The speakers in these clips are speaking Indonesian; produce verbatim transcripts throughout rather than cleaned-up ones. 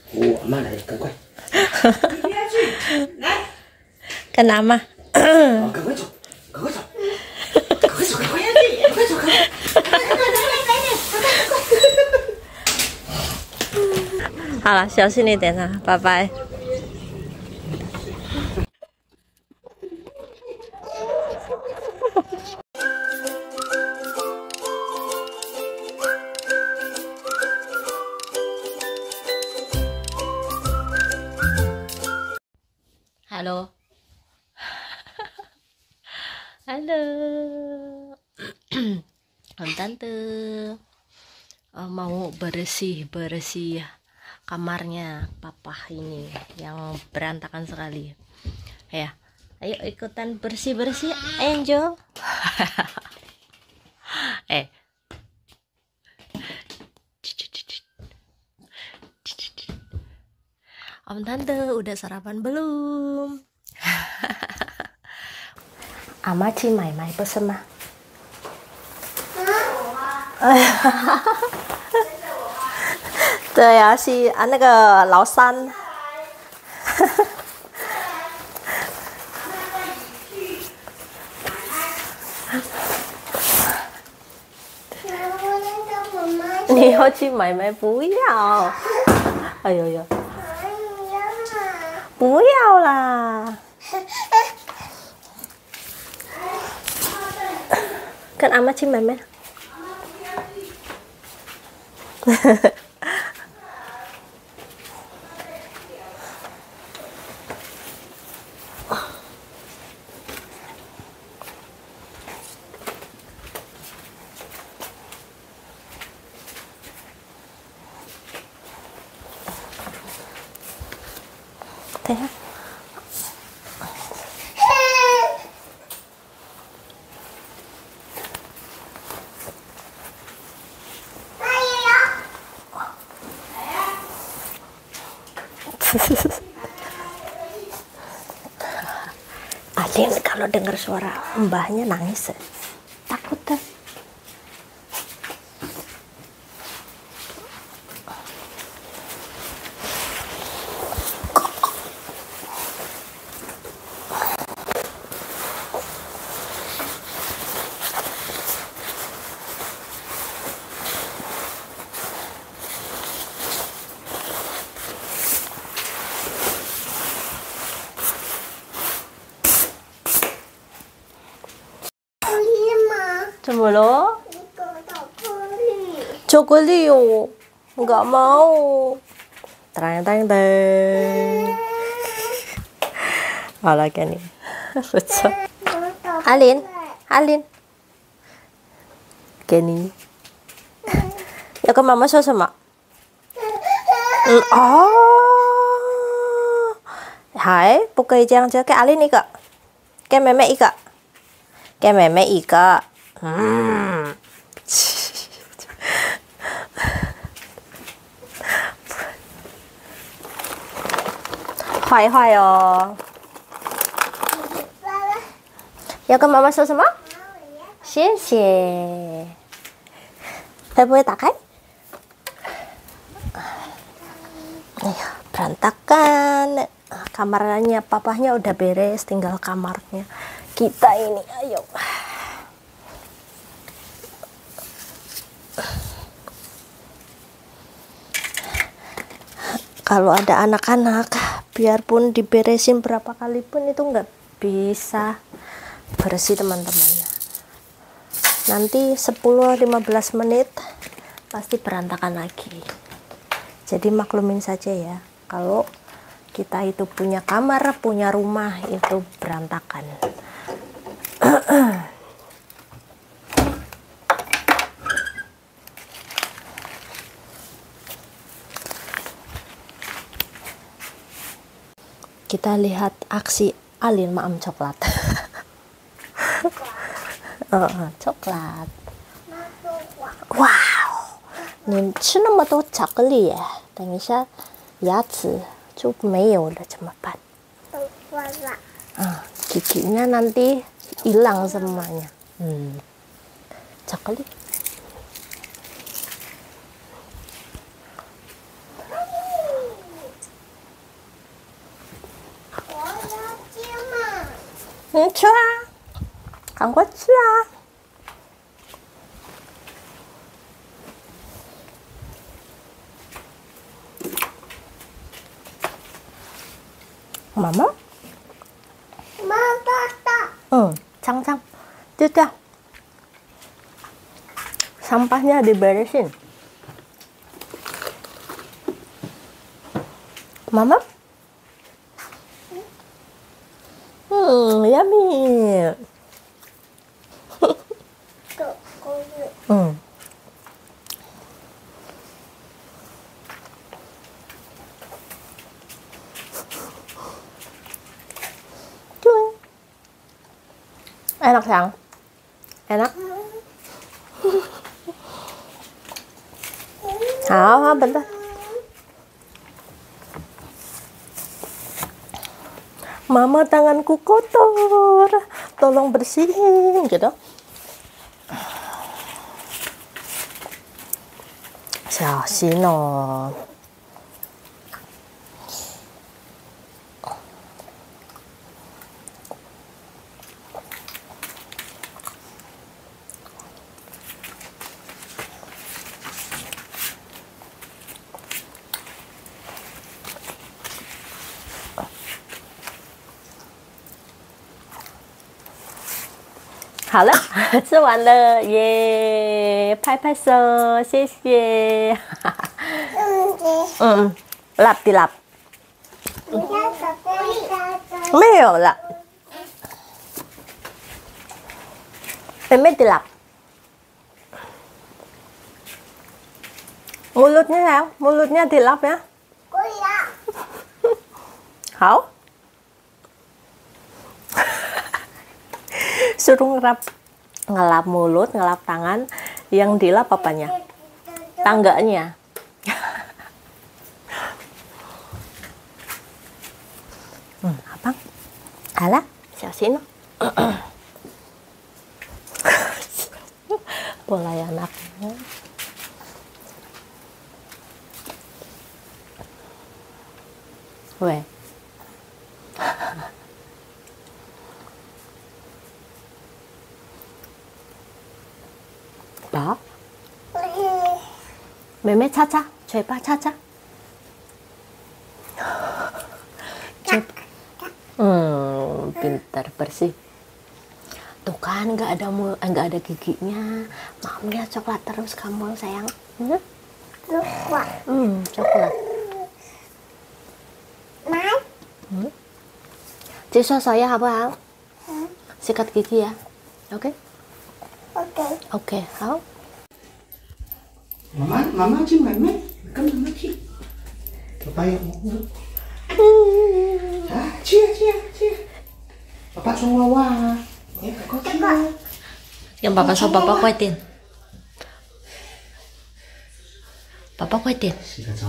我妈来，赶快。你别去，来。 跟阿妈。 赶快走，赶快走，赶快走，赶快去，赶快走，赶快。快快快，来来来来，快快快。 好了，小心一点啊，拜拜。Halo. Halo. Om Tante uh, mau bersih-bersih kamarnya papa ini yang berantakan sekali. Ya, ayo ikutan bersih-bersih, Angel. eh. Om Tante udah sarapan belum? 阿妈去买卖不是吗？哎呀，对呀、啊，是啊，那个老三。你要去买卖？不要！哎呦呦！不要啦！跟阿妈去买卖。等一下。Alin kalau dengar suara mbahnya nangis, takut deh. Cemburu? Coklat yo, nggak mau. Teng teng teng. Malah kan nih, betul. Alin, Alin, Kenny. Ya ke mama so sama. Oh, hai, bukai jangan jangan ke Alin ika, ke meme ika, ke meme ika. Hmm. Hoài hoài oh. 要跟妈妈说什么？谢谢。会不会打开？哎呀, berantakan. Kamarnya papahnya udah beres, tinggal kamarnya kita ini. Ayo. Kalau ada anak-anak, biarpun diberesin berapa kali pun itu nggak bisa bersih teman-teman. Nanti sepuluh sampai lima belas menit pasti berantakan lagi. Jadi maklumin saja ya, kalau kita itu punya kamar, punya rumah itu berantakan. Kita lihat aksi Alin maam coklat. uh, coklat. Wow, 你吃那么多巧克力耶，等一下牙齿就没有了怎么办？啊, giginya nanti hilang semuanya. Hmm. Coklat. 你吃啊，赶快吃啊！妈妈， 妈妈的， 嗯，cang cang, tidak. Sampahnya diberesin. Mama? Hmm, yummy. Hmm. Enak sayang? Enak? Ah, bentar. Mama tanganku kotor, tolong bersihin gitu. Siasino.好了，吃完了耶！拍拍手，谢谢。嗯，lap di lap。没有了，妹di lap。mulutnya ya, mulutnya di lap ya。好。Suruh ngelap ngelap mulut, ngelap tangan, yang dilap apanya? Tangganya. Hmm, apa? Alah, siasin. Bola ya anaknya. Weh. Đó. Meme caca, coba caca. Hmm, pintar bersih. Tuh kan nggak ada mul, nggak ada giginya. Mamnya coklat terus kamu sayang. Hmm? Coklat. Hmm, coklat. Mai. Hmm? Siswa saya apa? Hmm? Sikat gigi ya. Oke? Okay? Oke. Okay. Oke, okay, hao. Mama, mama chứ mày mày, con mama chứ. Papa yang mau. Ah, chia chia chia. Papa cho Wawa. Em phải có chia. Nhưng papa sao papa quay tiền? Papa quay tiền.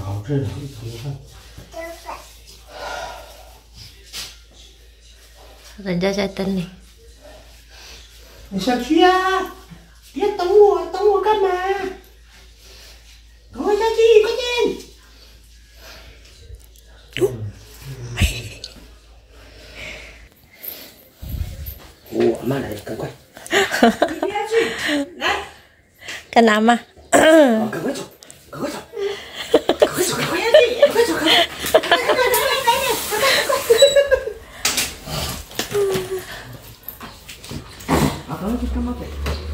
人家在等你。 你小区啊，别等我，等我干嘛？赶快下去，快点！我妈来，赶快！你不要去，来！ 干嘛嘛？ 赶快走，赶快走，赶快走，赶快下去，赶快走，赶快！快快快，来来来来，快快快！啊，赶快去干嘛去？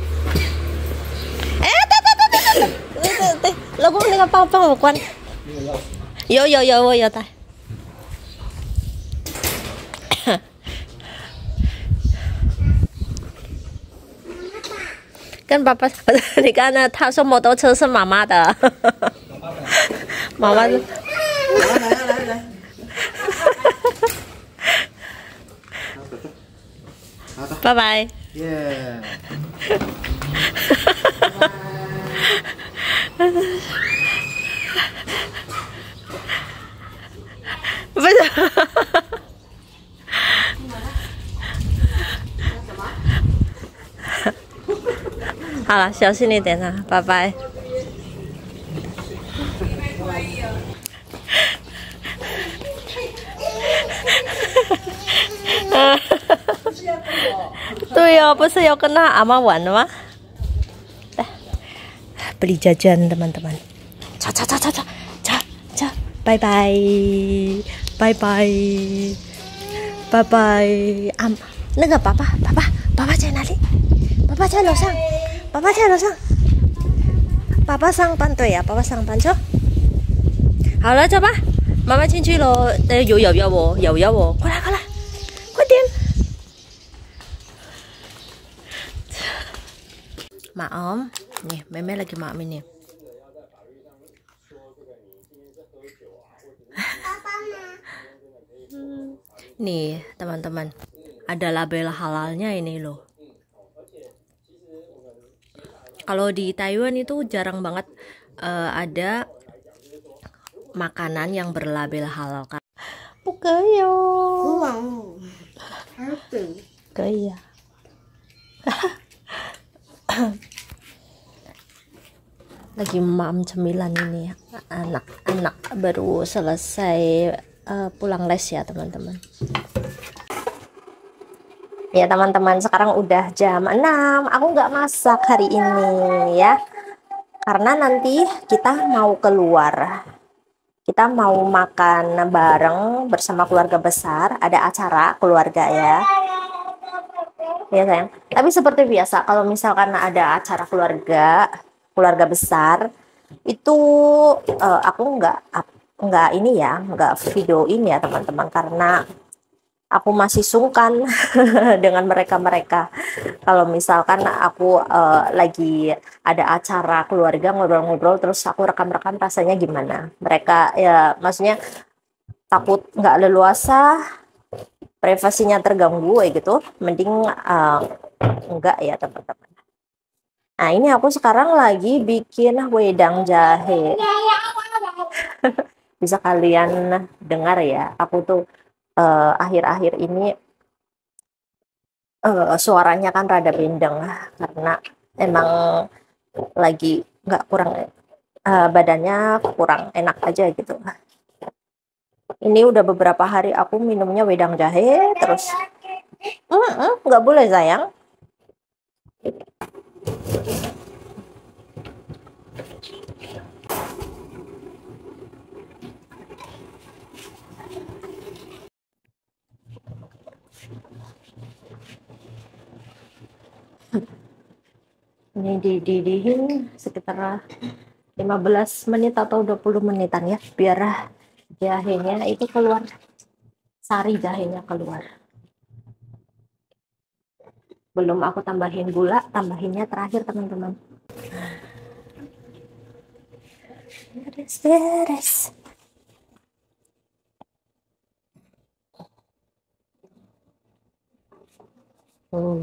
老公，那个帮帮我关。有有有，我有带。跟爸爸，你看呢？他说摩托车是妈妈的。妈妈的。 来来来来。 拜拜。 耶。 不是，好了，小心一点啊，拜拜。 Tuh apa saya kena ama wan mah. Beli jajan teman-teman. Ca ca ca ca ca ca ca. Bye bye. Bye bye. Bye bye. Am, 那个爸爸爸爸爸爸在哪里？爸爸在楼上。爸爸在楼上。爸爸上班对呀、啊，爸爸上班去。好了，走吧，妈妈进去喽。哎，有有有我，有有我，快来快来，快点。Maom, nih meme lagi maom ini. Nih teman-teman, ada label halalnya ini loh. Kalau di Taiwan itu jarang banget uh, ada makanan yang berlabel halal kan. Bukayo. Wow. Apa? Kaya. Lagi mam cemilan ini anak-anak baru selesai uh, pulang les ya teman-teman. Ya teman-teman, sekarang udah jam enam. Aku nggak masak hari ini ya, karena nanti kita mau keluar. Kita mau makan bareng bersama keluarga besar, ada acara keluarga ya. Ya sayang. Tapi seperti biasa, kalau misalkan ada acara keluarga, keluarga besar, itu uh, aku nggak nggak ini ya, nggak videoin ya teman-teman, karena aku masih sungkan dengan mereka-mereka. Kalau misalkan aku uh, lagi ada acara keluarga ngobrol-ngobrol, terus aku rekam-rekam, rasanya gimana? Mereka ya, maksudnya takut nggak leluasa, privasinya terganggu ya gitu. Mending uh, enggak ya teman-teman. Nah ini aku sekarang lagi bikin wedang jahe. Bisa kalian dengar ya, aku tuh akhir-akhir uh, ini uh, suaranya kan rada bindeng karena emang lagi nggak kurang uh, badannya kurang enak aja gitu. Ini udah beberapa hari aku minumnya wedang jahe terus. Nggak mm boleh sayang. Ini dididihin sekitar lima belas menit atau dua puluh menitan ya, biar jahenya itu keluar, sari jahenya keluar. Belum aku tambahin gula, tambahinnya terakhir teman-teman. Beres-beres. Oh.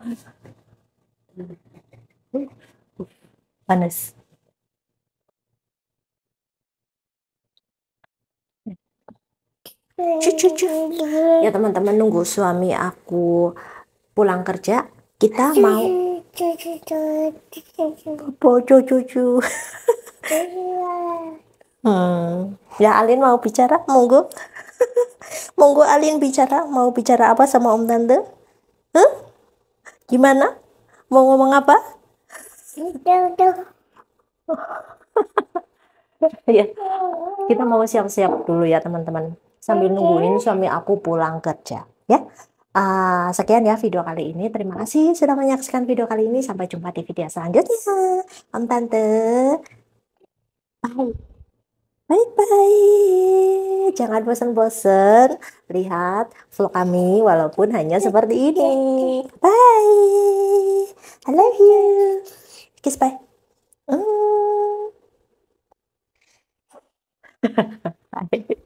Panas. Cucu-cucu. Ya teman-teman, nunggu suami aku pulang kerja, kita mau cucu-cucu. Hmm. Ya Alin mau bicara, monggo. Monggo Alin bicara, mau bicara apa sama Om Tante? Huh? Gimana? Mau ngomong apa? Ya, kita mau siap-siap dulu ya teman-teman, sambil nungguin suami aku pulang kerja ya. Uh, sekian ya video kali ini, terima kasih sudah menyaksikan video kali ini, sampai jumpa di video selanjutnya. Om Tante, bye bye bye. Jangan bosan-bosan lihat vlog kami walaupun hanya seperti ini. Bye, I love you. Kiss bye. Mm. Bye.